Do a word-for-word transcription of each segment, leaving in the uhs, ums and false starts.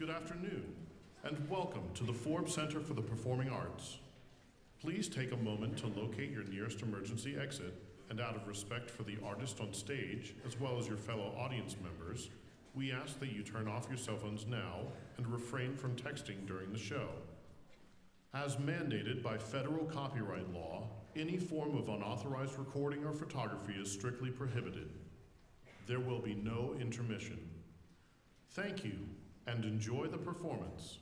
Good afternoon, and welcome to the Forbes Center for the Performing Arts. Please take a moment to locate your nearest emergency exit, and out of respect for the artist on stage, as well as your fellow audience members, we ask that you turn off your cell phones now and refrain from texting during the show. As mandated by federal copyright law, any form of unauthorized recording or photography is strictly prohibited. There will be no intermission. Thank you, and enjoy the performance.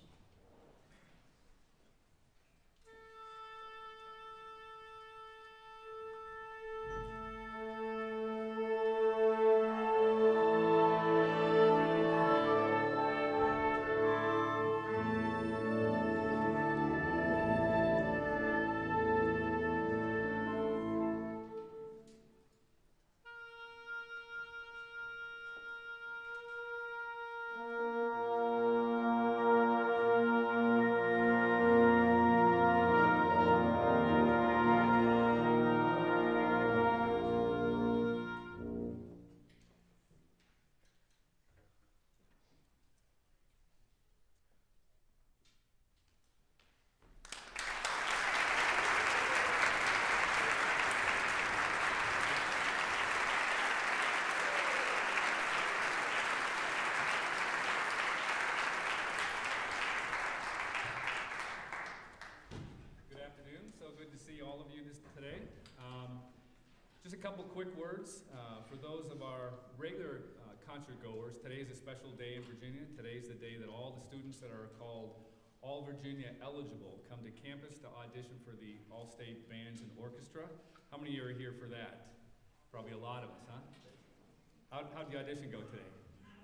Just a couple quick words. Uh, for those of our regular uh, concert goers, today is a special day in Virginia. Today is the day that all the students that are called All Virginia Eligible come to campus to audition for the All-State Bands and Orchestra. How many of you are here for that? Probably a lot of us, huh? How, how'd the audition go today?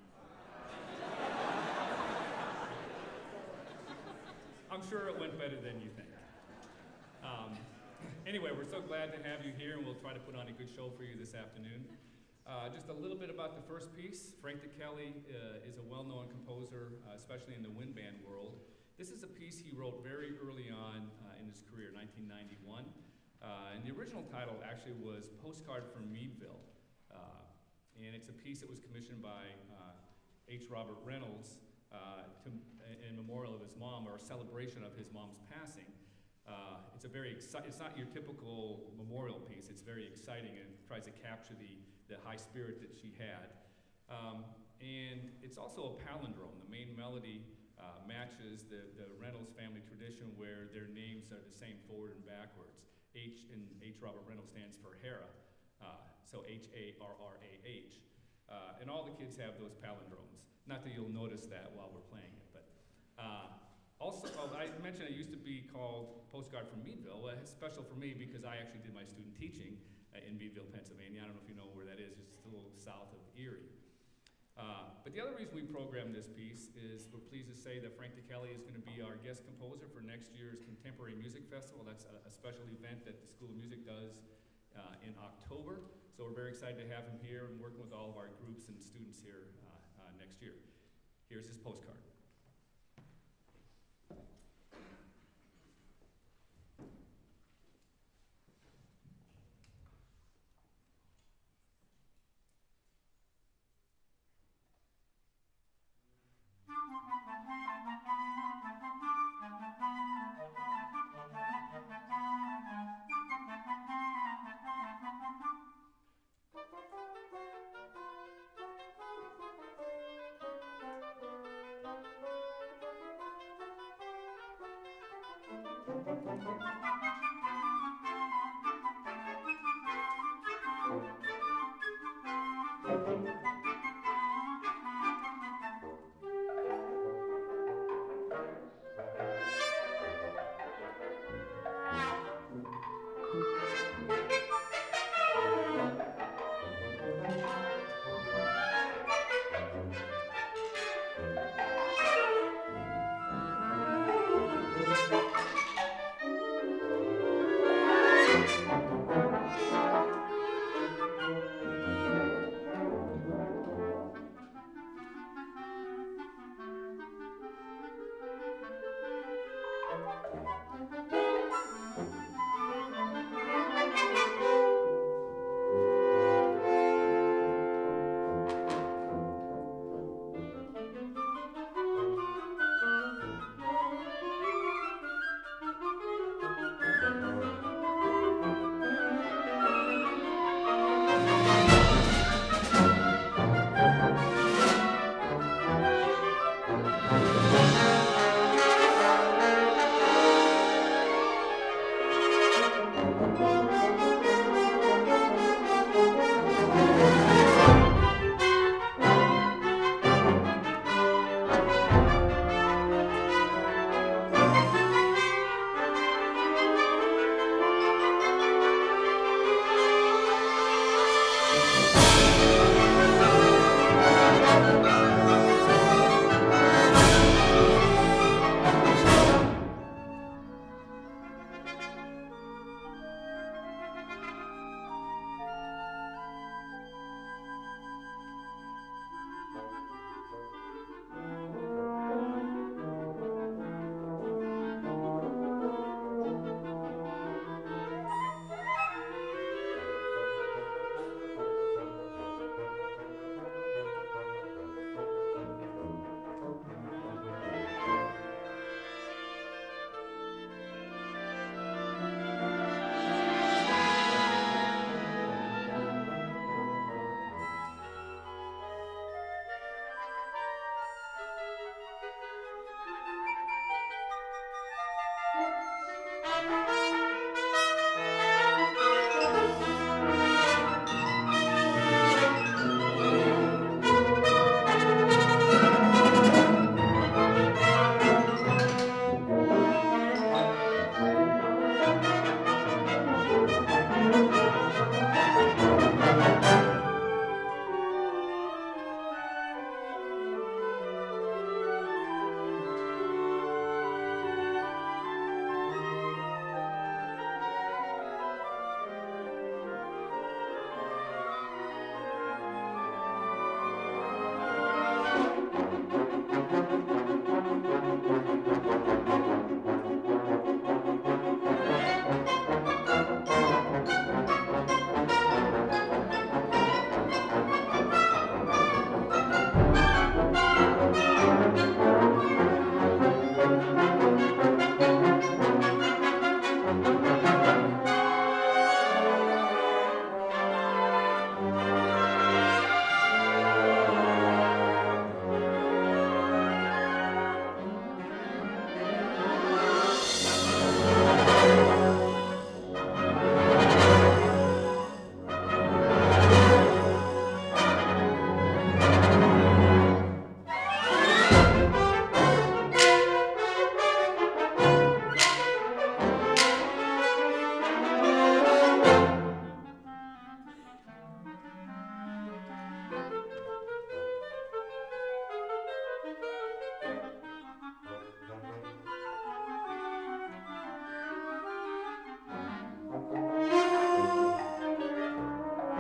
I'm sure it went better than you think. Um, Anyway, we're so glad to have you here, and we'll try to put on a good show for you this afternoon. Uh, just a little bit about the first piece. Frank Ticheli uh, is a well-known composer, uh, especially in the wind band world. This is a piece he wrote very early on uh, in his career, nineteen ninety-one. Uh, and the original title actually was Postcard from Meadville. Uh, and it's a piece that was commissioned by uh, H. Robert Reynolds uh, to, in memorial of his mom, or a celebration of his mom's passing. Uh, it's a very exci- it's not your typical memorial piece. It's very exciting and tries to capture the, the high spirit that she had. Um, and it's also a palindrome. The main melody uh, matches the, the Reynolds family tradition where their names are the same forward and backwards. H in H. Robert Reynolds stands for Hera, uh, so H A R R A H. Uh, and all the kids have those palindromes. Not that you'll notice that while we're playing it, but uh, also, oh, I mentioned it used to be called Postcard from Meadville. Well, it's special for me because I actually did my student teaching uh, in Meadville, Pennsylvania. I don't know if you know where that is. It's just a little south of Erie. Uh, but the other reason we programmed this piece is we're pleased to say that Frank Ticheli is going to be our guest composer for next year's Contemporary Music Festival. That's a, a special event that the School of Music does uh, in October. So we're very excited to have him here and working with all of our groups and students here uh, uh, next year. Here's his postcard.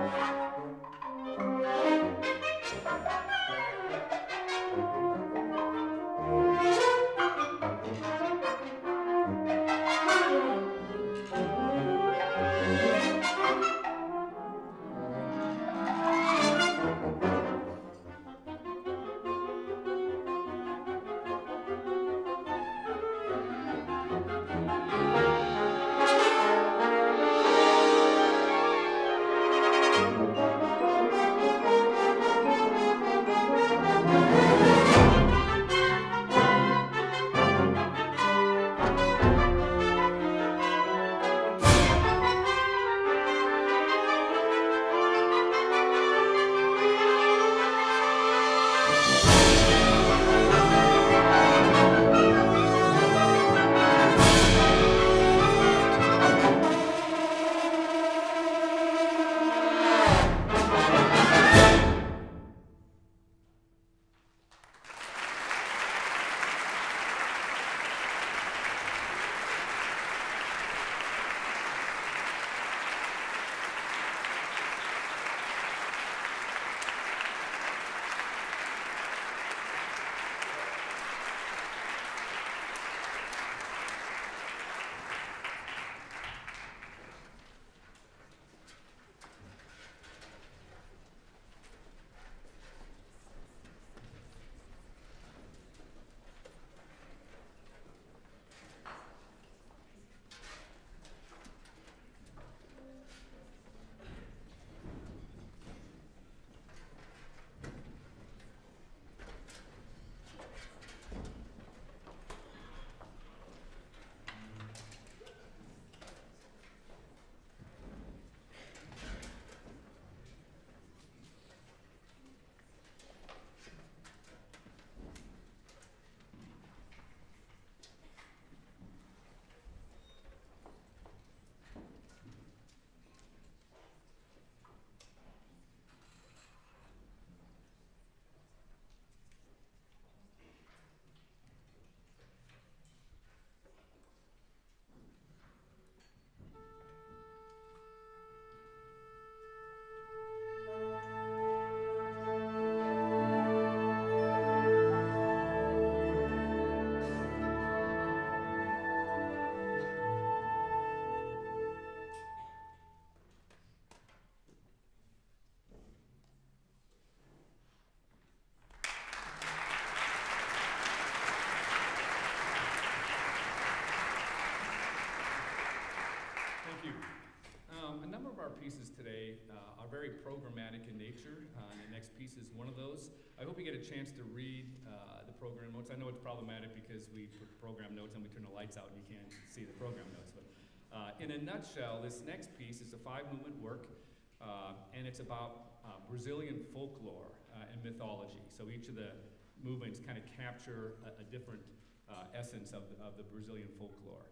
pieces today uh, are very programmatic in nature, uh, and the next piece is one of those. I hope you get a chance to read uh, the program notes. I know it's problematic because we put program notes and we turn the lights out and you can't see the program notes. But uh, in a nutshell, this next piece is a five-movement work, uh, and it's about uh, Brazilian folklore uh, and mythology. So each of the movements kind of capture a, a different uh, essence of the, of the Brazilian folklore.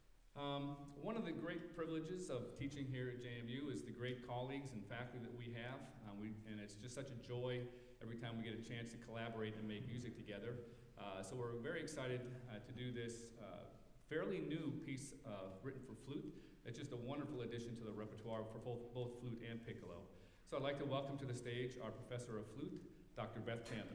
Um, one of the great privileges of teaching here at J M U is the great colleagues and faculty that we have, um, we, and it's just such a joy every time we get a chance to collaborate and make music together. Uh, so we're very excited uh, to do this uh, fairly new piece uh, written for flute. It's just a wonderful addition to the repertoire for both, both flute and piccolo. So I'd like to welcome to the stage our professor of flute, Doctor Beth Chandler.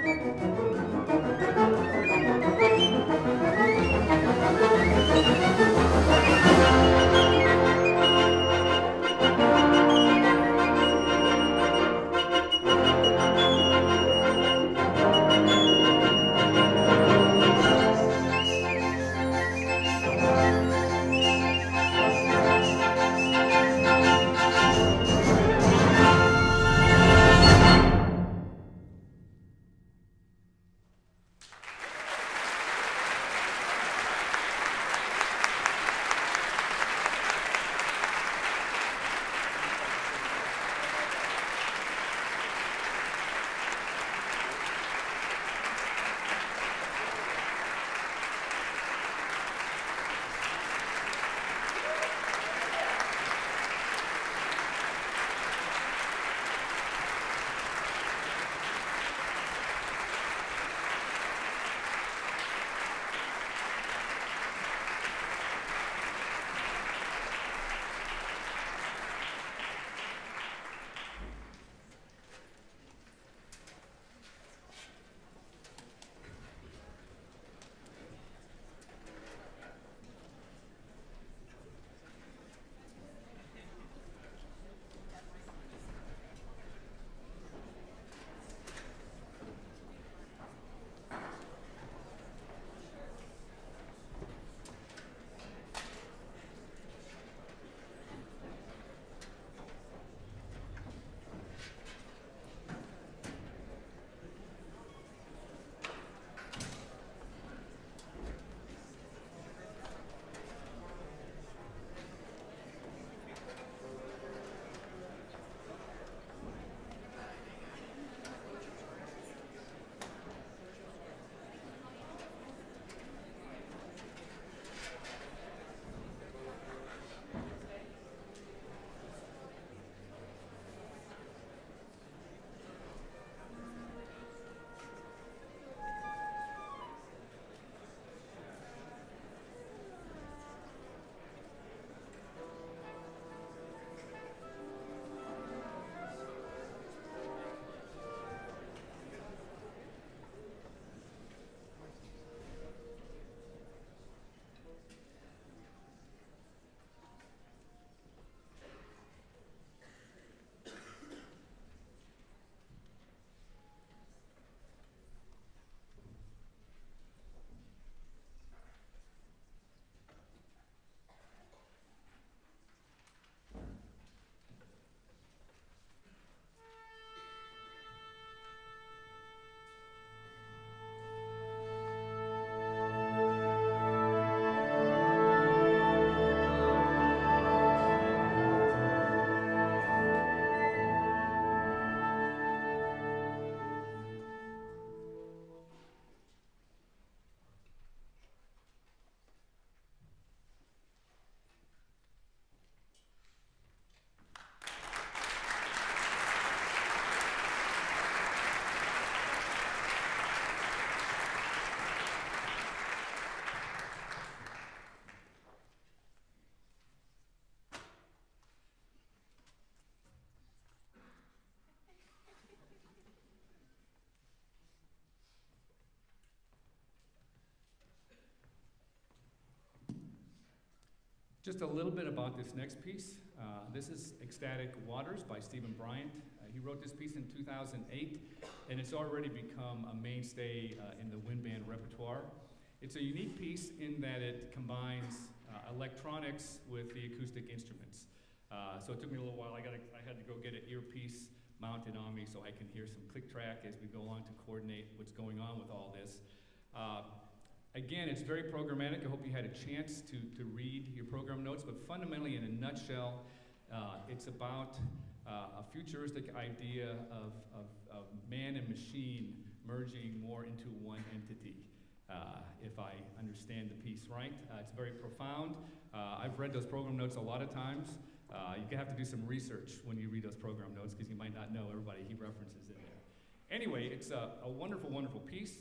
Just a little bit about this next piece. Uh, this is Ecstatic Waters by Stephen Bryant. Uh, he wrote this piece in two thousand eight, and it's already become a mainstay uh, in the wind band repertoire. It's a unique piece in that it combines uh, electronics with the acoustic instruments. Uh, so it took me a little while. I, gotta, I had to go get an earpiece mounted on me so I can hear some click track as we go on to coordinate what's going on with all this. Uh, Again, it's very programmatic. I hope you had a chance to, to read your program notes, but fundamentally, in a nutshell, uh, it's about uh, a futuristic idea of, of, of man and machine merging more into one entity, uh, if I understand the piece right. Uh, it's very profound. Uh, I've read those program notes a lot of times. Uh, you have to do some research when you read those program notes because you might not know everybody he references in there. Anyway, it's a, a wonderful, wonderful piece.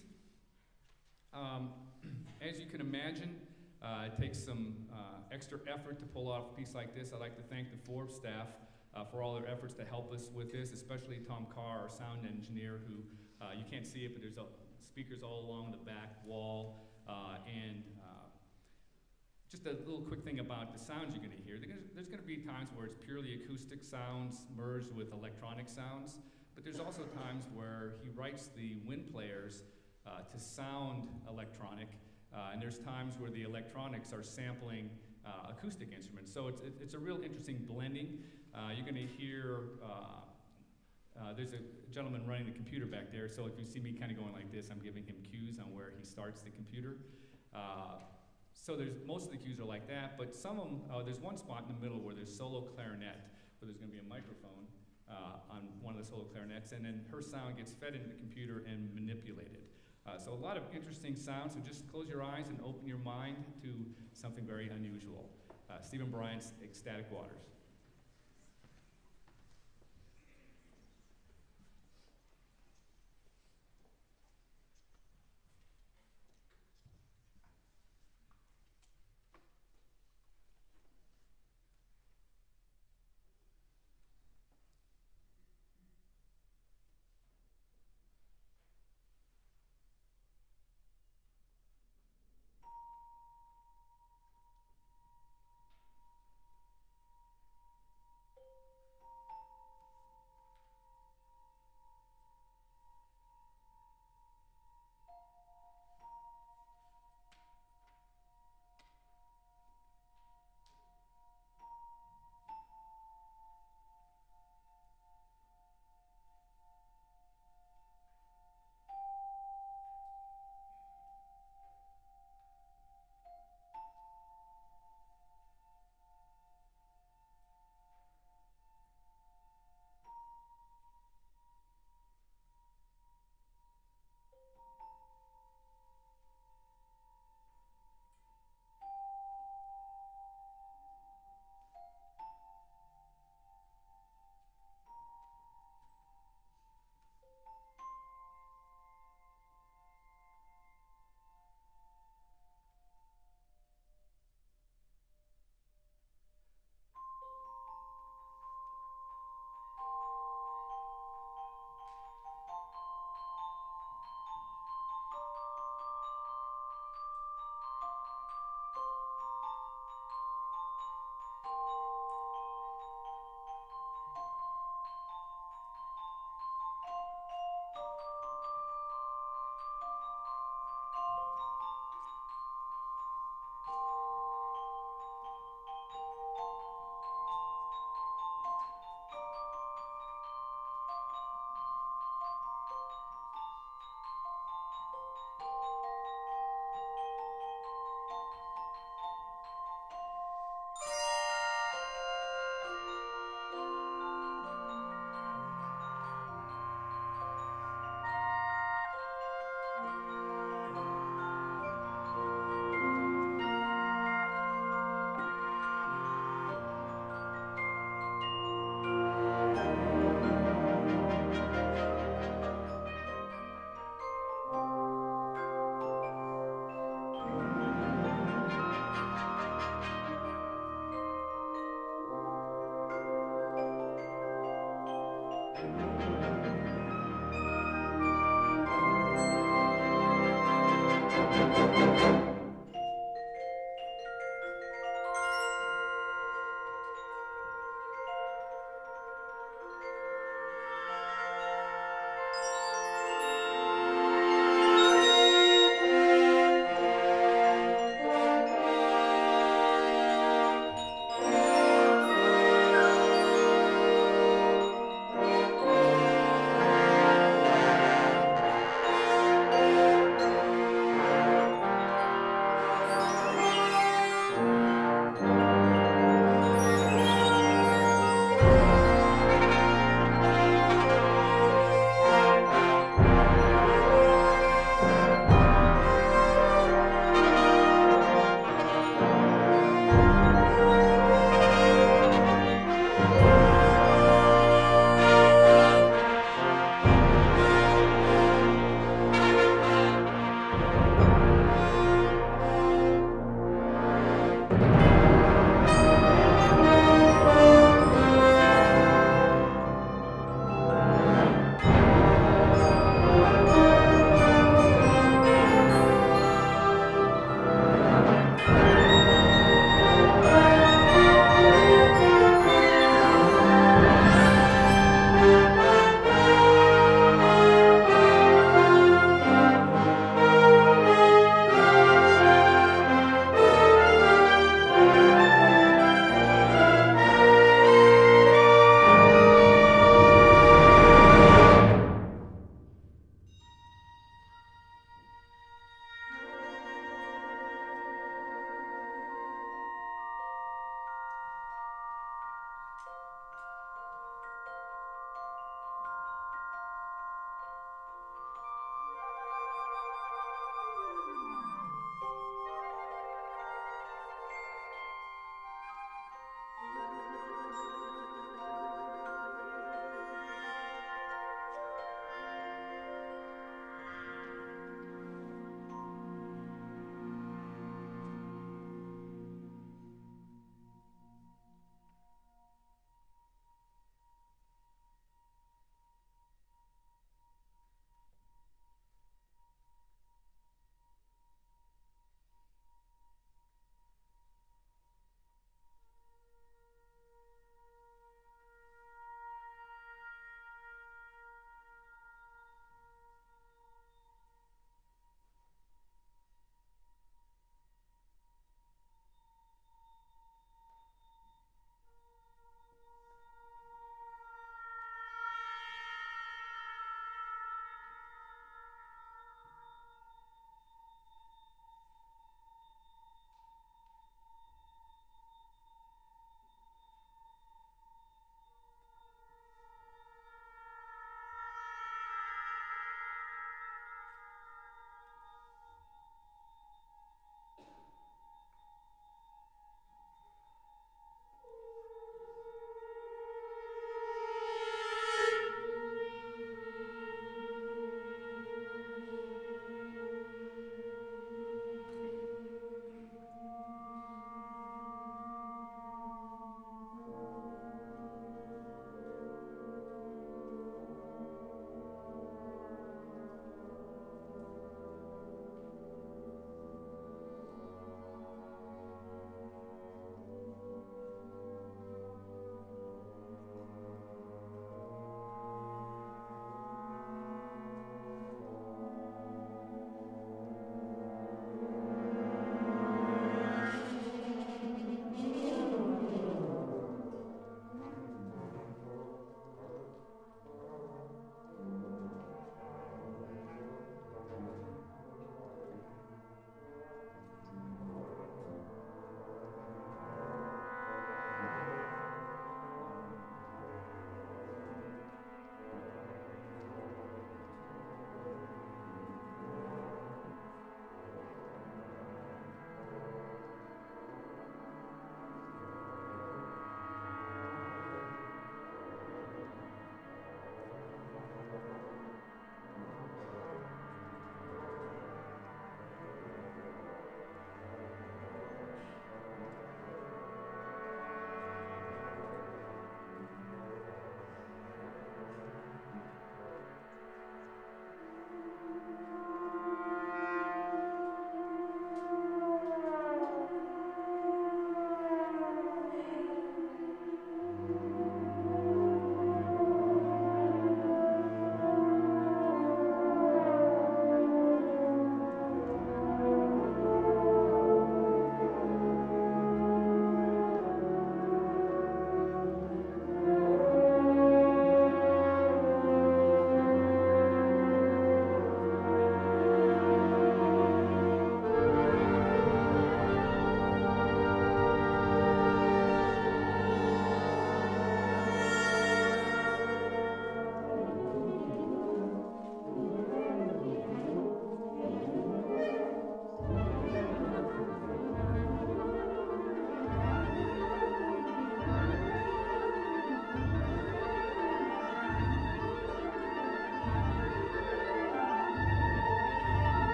Um, as you can imagine, uh, it takes some uh, extra effort to pull off a piece like this. I'd like to thank the Forbes staff uh, for all their efforts to help us with this, especially Tom Carr, our sound engineer, who uh, you can't see it, but there's uh, speakers all along the back wall. Uh, and uh, just a little quick thing about the sounds you're going to hear. There's going to be times where it's purely acoustic sounds merged with electronic sounds, but there's also times where he writes the wind players uh, to sound electronic, uh, and there's times where the electronics are sampling uh, acoustic instruments. So it's, it's a real interesting blending. Uh, you're going to hear, uh, uh, there's a gentleman running the computer back there, so if you see me kind of going like this, I'm giving him cues on where he starts the computer. Uh, so there's, most of the cues are like that, but some of them, uh, there's one spot in the middle where there's solo clarinet, where there's going to be a microphone uh, on one of the solo clarinets, and then her sound gets fed into the computer and manipulated. Uh, so a lot of interesting sounds, so just close your eyes and open your mind to something very unusual. Uh, Stephen Bryant's Ecstatic Waters.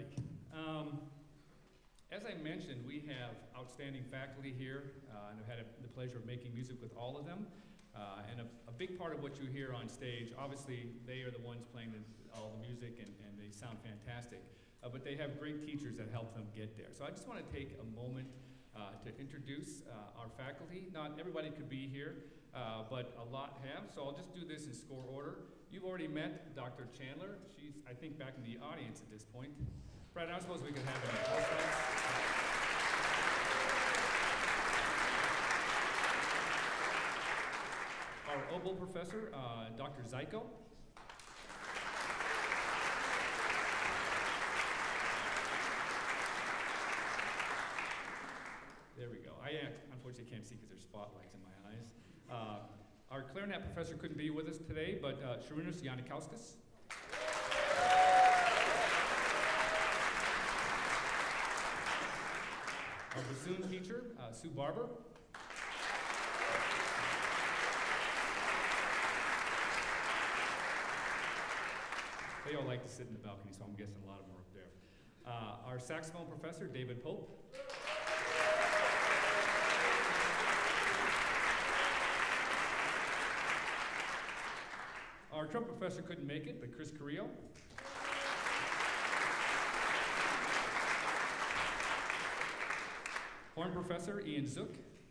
righty. Um, as I mentioned, we have outstanding faculty here, uh, and I've had a, the pleasure of making music with all of them. Uh, and a, a big part of what you hear on stage, obviously they are the ones playing the, all the music, and, and they sound fantastic. Uh, but they have great teachers that help them get there. So I just want to take a moment uh, to introduce uh, our faculty. Not everybody could be here, uh, but a lot have. So I'll just do this in score order. You've already met Doctor Chandler. She's, I think, back in the audience at this point. Brad, I suppose we could have any Postcards. Our oboe professor, uh, Doctor Zyko. There we go. I uh, unfortunately can't see because there's spotlights in my eyes. Uh, our clarinet professor couldn't be with us today, but uh, Sharunas Yanikauskas. Our bassoon teacher, uh, Sue Barber. They all like to sit in the balcony, so I'm guessing a lot of them are up there. Uh, our saxophone professor, David Pope. Our trumpet professor couldn't make it, but Chris Carrillo. Horn professor, Ian Zook.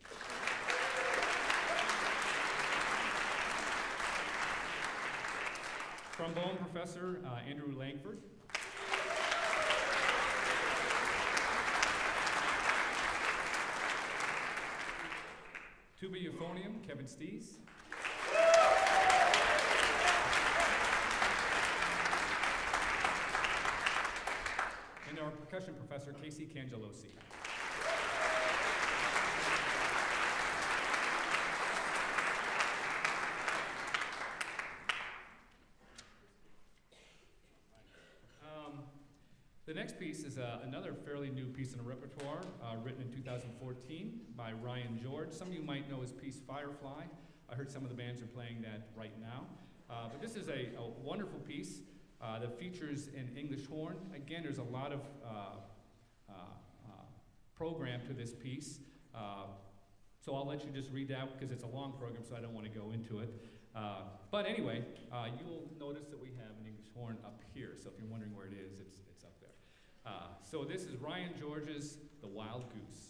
Trombone professor, uh, Andrew Langford. Tuba euphonium, Kevin Stees. And our percussion professor, Casey Cangelosi. The next piece is uh, another fairly new piece in the repertoire, uh, written in two thousand fourteen by Ryan George. Some of you might know his piece Firefly. I heard some of the bands are playing that right now. Uh, but this is a, a wonderful piece uh, that features an English horn. Again, there's a lot of uh, uh, uh, program to this piece. Uh, so I'll let you just read that because it's a long program, so I don't want to go into it. Uh, but anyway, uh, you will notice that we have an English horn up here. So if you're wondering where it is, it's, it's up there. Uh, so this is Ryan George's The Wild Goose.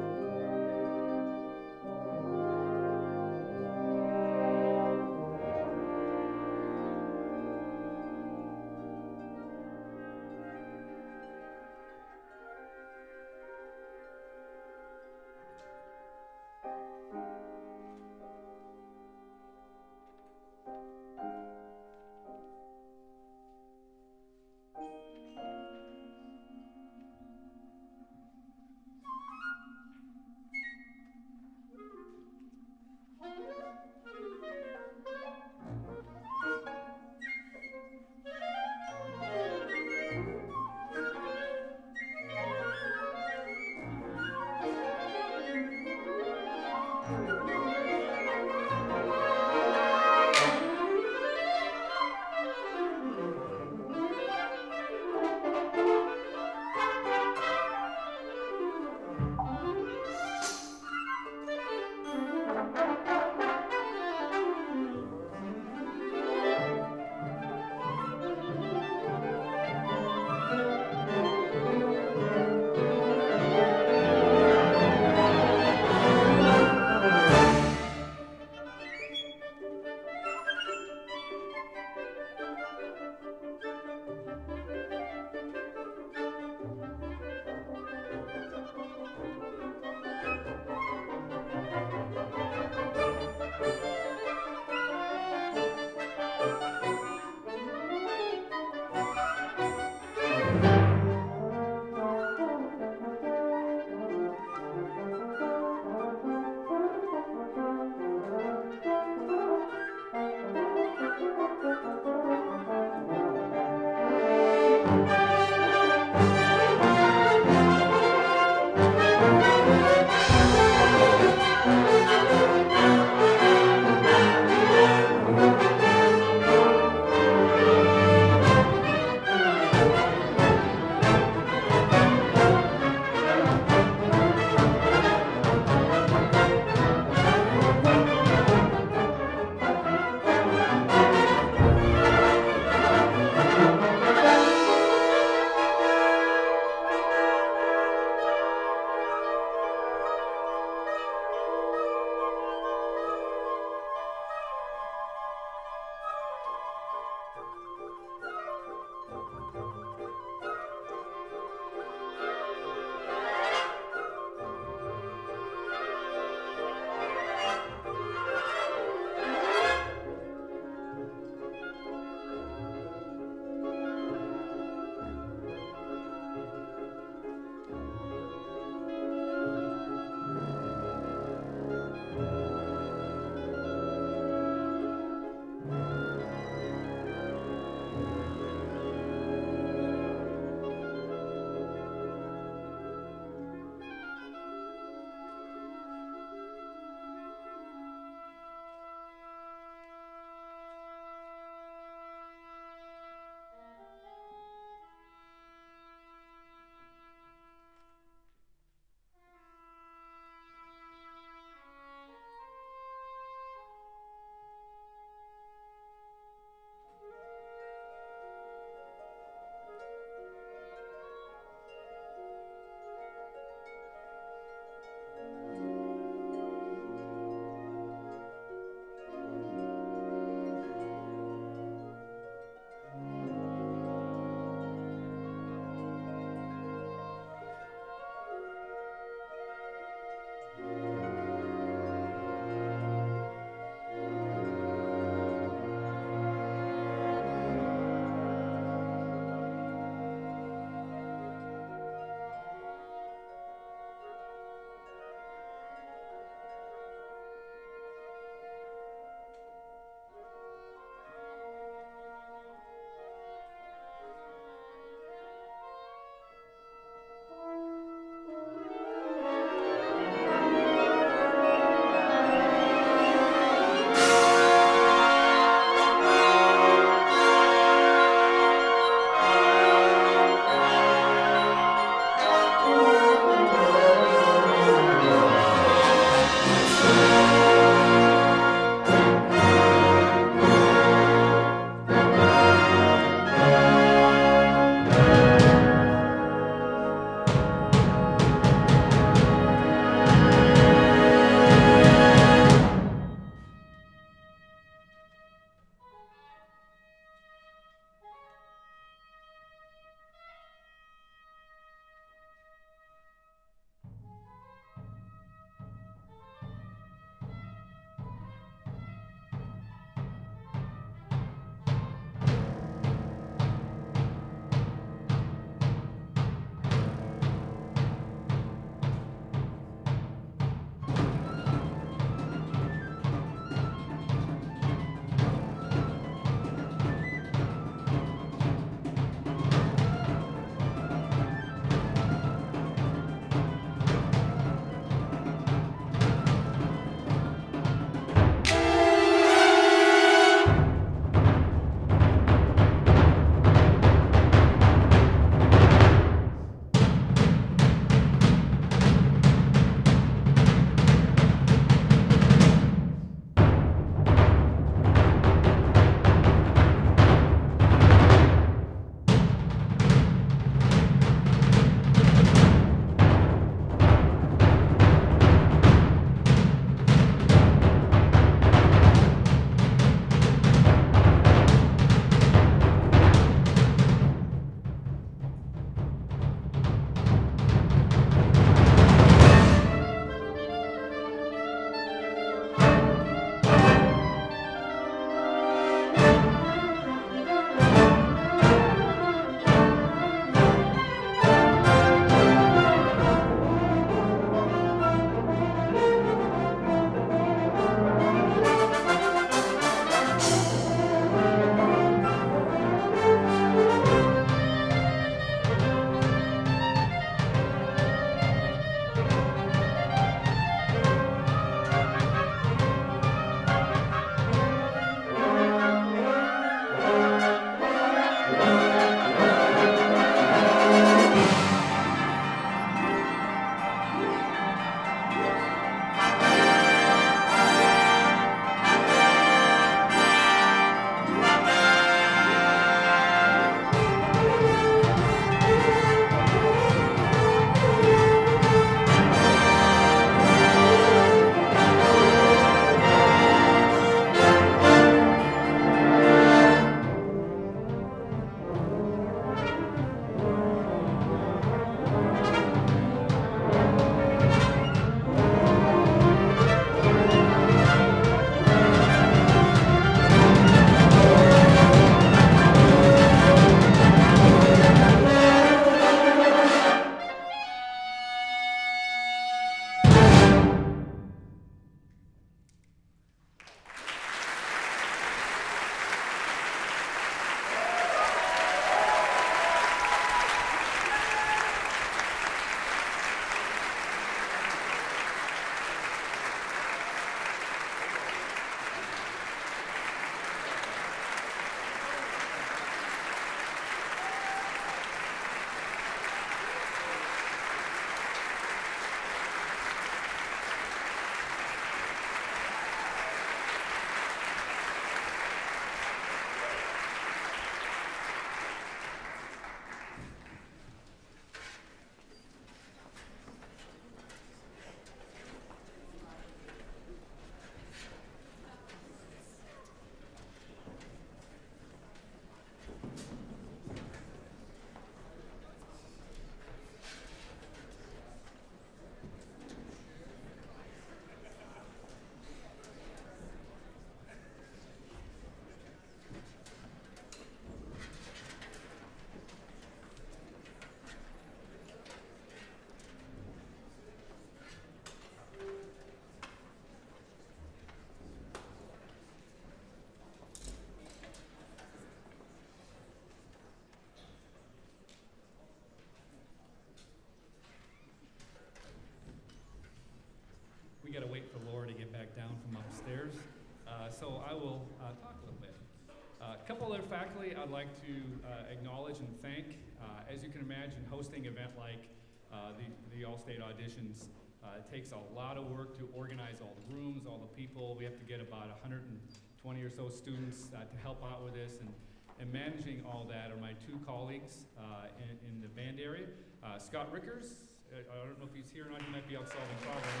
for Laura to get back down from upstairs. Uh, so I will uh, talk a little bit. Uh, a couple other faculty I'd like to uh, acknowledge and thank. Uh, as you can imagine, hosting an event like uh, the, the All-State Auditions uh, it takes a lot of work to organize all the rooms, all the people. We have to get about one hundred twenty or so students uh, to help out with this. And, and managing all that are my two colleagues uh, in, in the band area. Uh, Scott Rickers, uh, I don't know if he's here or not, he might be out solving problems.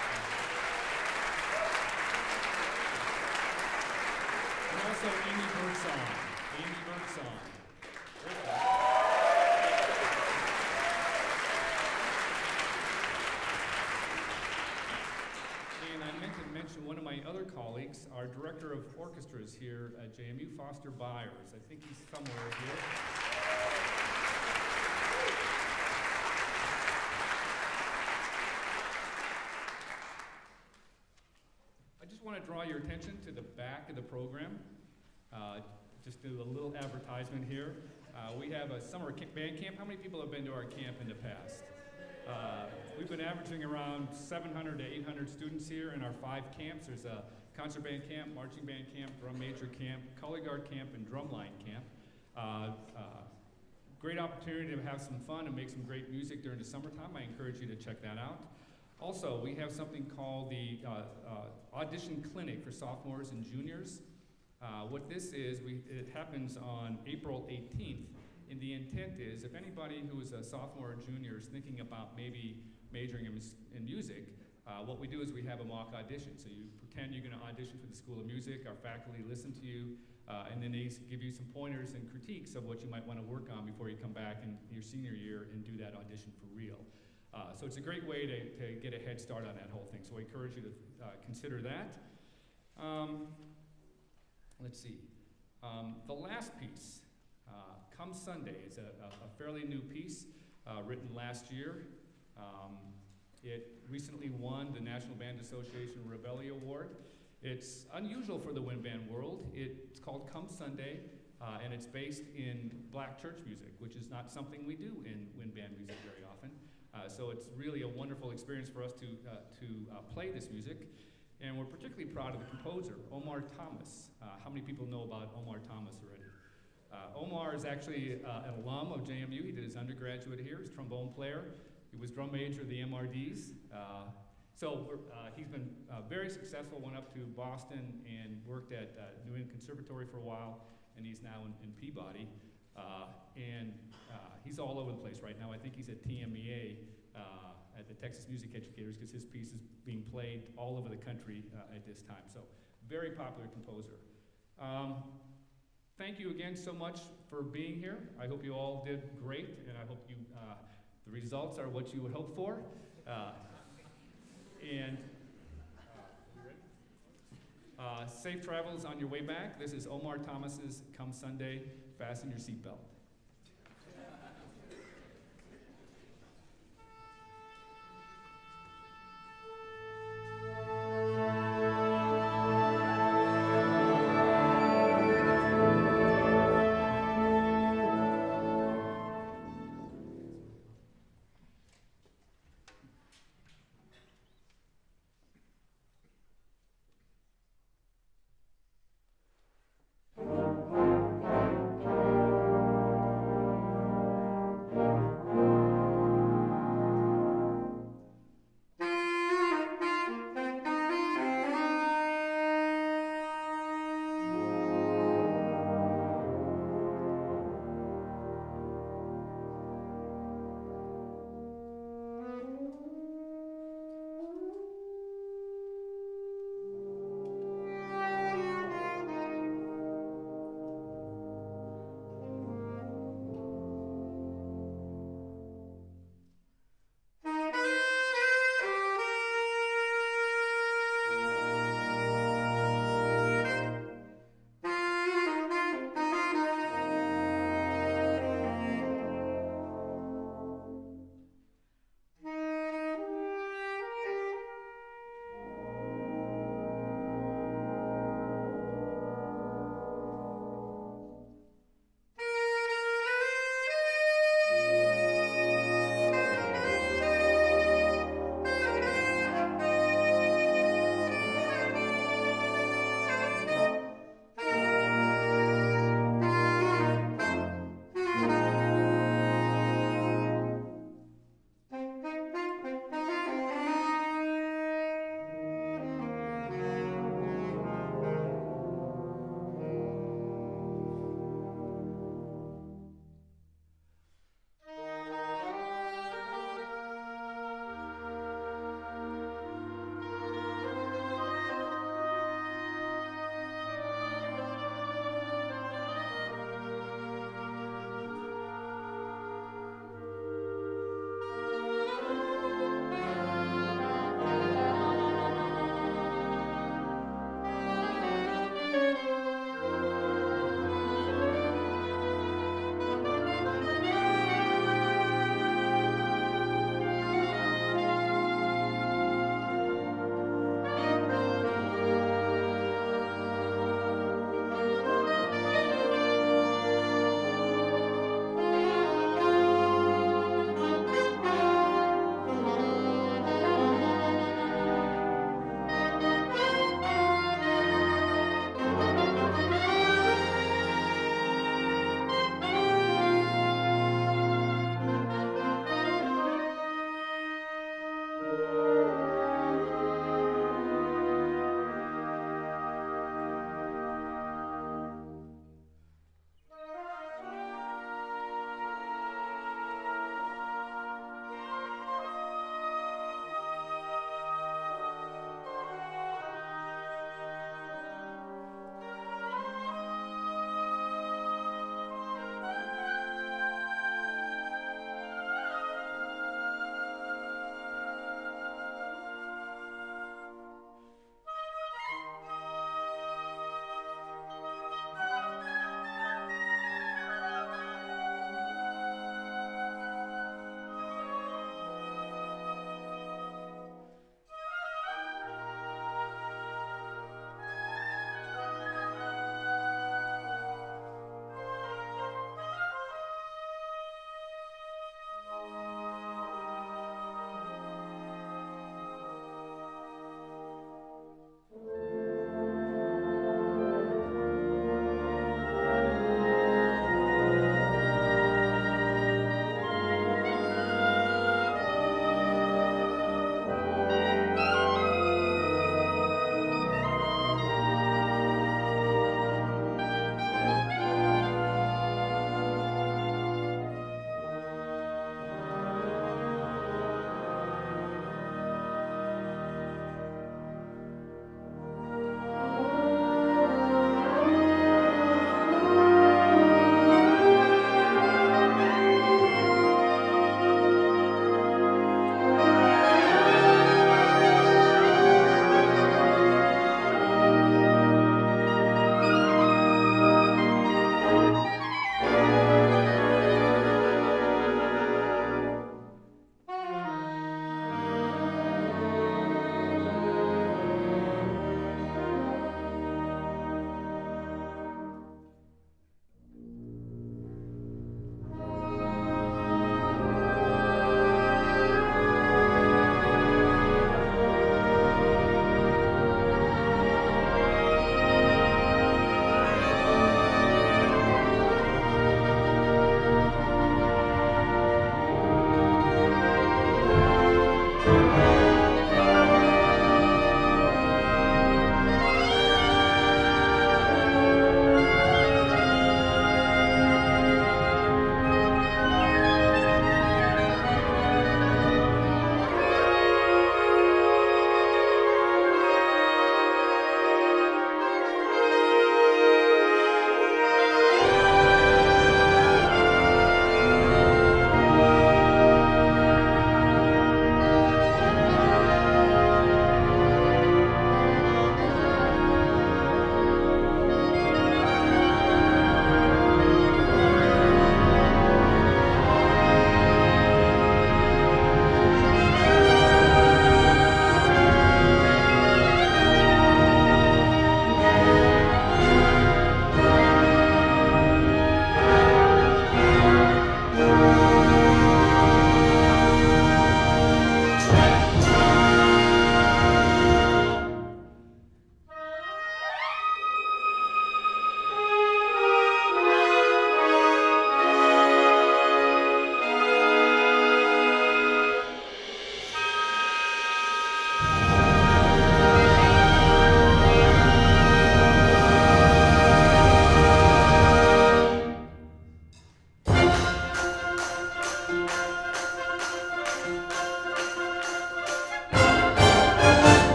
Uh, and also Amy Birdsong. Amy Birdsong. And I meant to mention one of my other colleagues, our director of orchestras here at J M U, Foster Byers. I think he's somewhere here. I just want to draw your attention to the back of the program. Uh, just do a little advertisement here. Uh, we have a summer band camp. How many people have been to our camp in the past? Uh, we've been averaging around seven hundred to eight hundred students here in our five camps. There's a concert band camp, marching band camp, drum major camp, color guard camp, and drumline camp. Uh, uh, great opportunity to have some fun and make some great music during the summertime. I encourage you to check that out. Also, we have something called the uh, uh, audition clinic for sophomores and juniors. Uh, what this is, we, it happens on April eighteenth. And the intent is, if anybody who is a sophomore or junior is thinking about maybe majoring in, in music, uh, what we do is we have a mock audition. So you pretend you're going to audition for the School of Music. Our faculty listen to you, uh, and then they give you some pointers and critiques of what you might want to work on before you come back in your senior year and do that audition for real. Uh, so it's a great way to, to get a head start on that whole thing. So I encourage you to uh, consider that. Um, let's see. Um, the last piece. Uh, Come Sunday is a, a, a fairly new piece uh, written last year. Um, it recently won the National Band Association Reveille Award. It's unusual for the wind band world. It's called Come Sunday, uh, and it's based in black church music, which is not something we do in wind band music very often. Uh, so it's really a wonderful experience for us to, uh, to uh, play this music. And we're particularly proud of the composer, Omar Thomas. Uh, how many people know about Omar Thomas already? Uh, Omar is actually uh, an alum of J M U. He did his undergraduate here. He's a trombone player. He was drum major of the M R Ds. Uh, so uh, he's been uh, very successful, went up to Boston and worked at uh, New England Conservatory for a while, and he's now in, in Peabody. Uh, and uh, he's all over the place right now. I think he's at T M E A uh, at the Texas Music Educators because his piece is being played all over the country uh, at this time. So very popular composer. Um, Thank you again so much for being here. I hope you all did great, and I hope you uh, the results are what you would hope for. Uh, and uh, safe travels on your way back. This is Omar Thomas's Come Sunday. Fasten your seatbelt.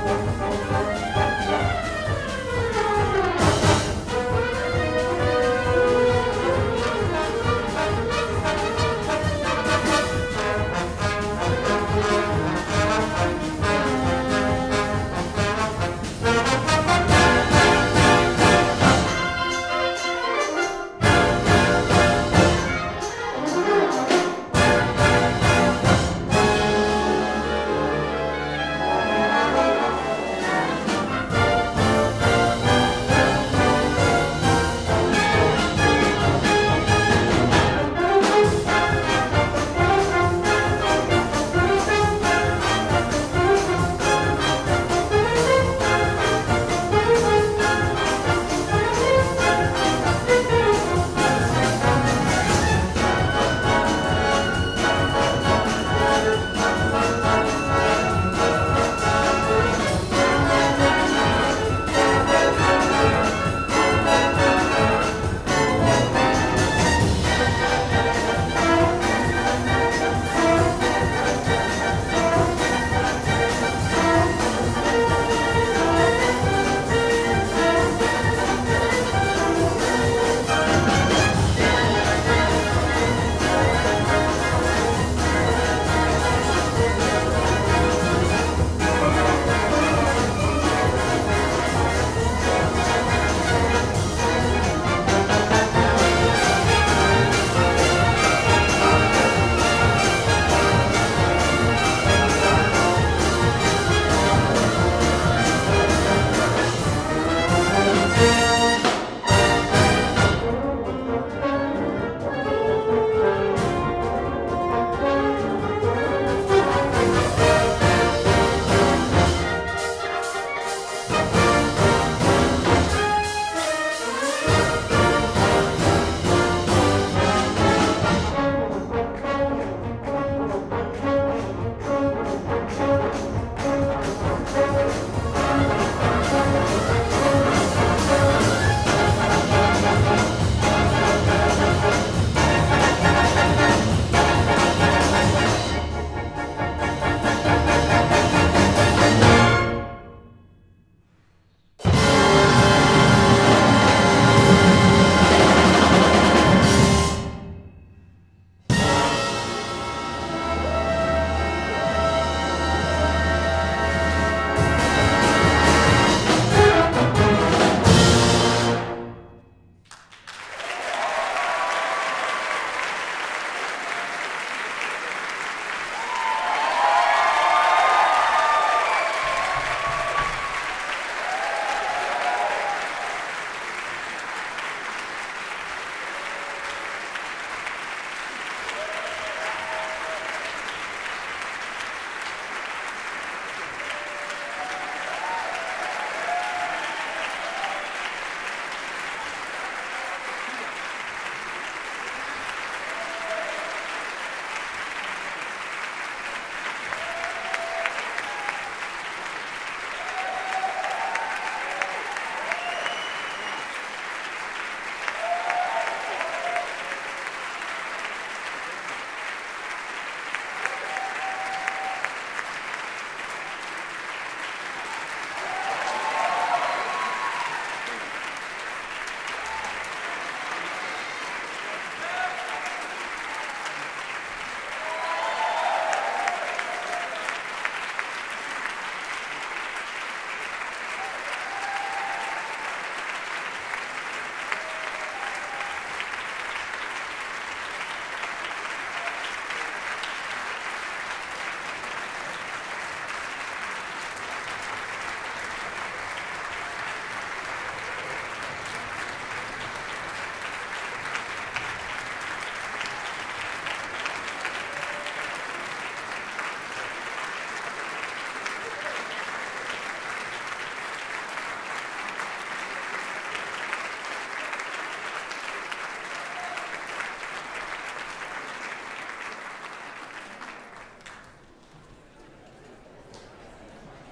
Thank you.